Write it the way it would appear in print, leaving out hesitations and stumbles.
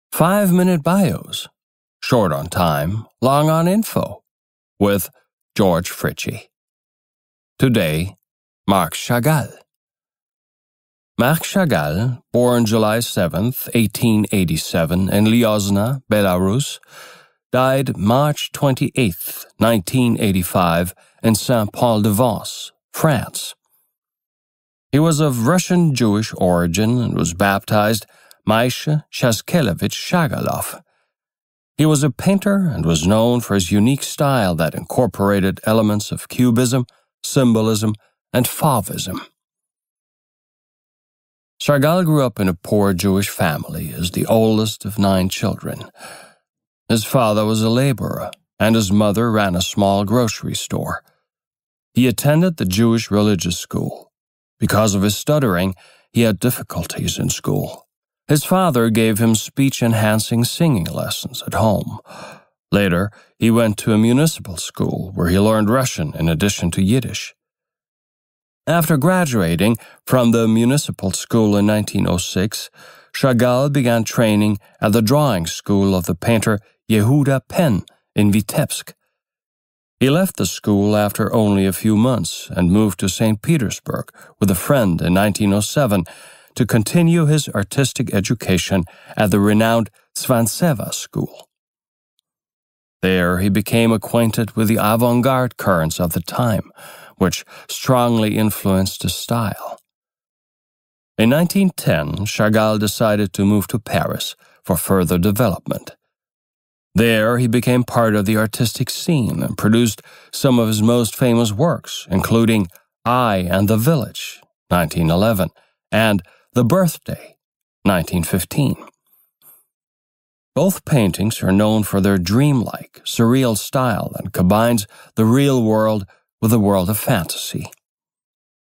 5-minute bios, short on time, long on info, with George Fritchie. Today, Marc Chagall. Marc Chagall, born July 7, 1887 in Lyozna, Belarus, died March 28, 1985 in Saint-Paul-de-Vence, France. He was of Russian Jewish origin and was baptized Maisha Shaskelevich Chagallov. He was a painter and was known for his unique style that incorporated elements of cubism, symbolism, and Fauvism. Chagall grew up in a poor Jewish family as the oldest of 9 children. His father was a laborer, and his mother ran a small grocery store. He attended the Jewish religious school. Because of his stuttering, he had difficulties in school. His father gave him speech-enhancing singing lessons at home. Later, he went to a municipal school where he learned Russian in addition to Yiddish. After graduating from the municipal school in 1906, Chagall began training at the drawing school of the painter Yehuda Pen in Vitebsk. He left the school after only a few months and moved to St. Petersburg with a friend in 1907 to continue his artistic education at the renowned Tsvantseva School. There he became acquainted with the avant-garde currents of the time, which strongly influenced his style. In 1910, Chagall decided to move to Paris for further development. There he became part of the artistic scene and produced some of his most famous works, including I and the Village, 1911, and The Birthday, 1915. Both paintings are known for their dreamlike, surreal style that combines the real world with the world of fantasy.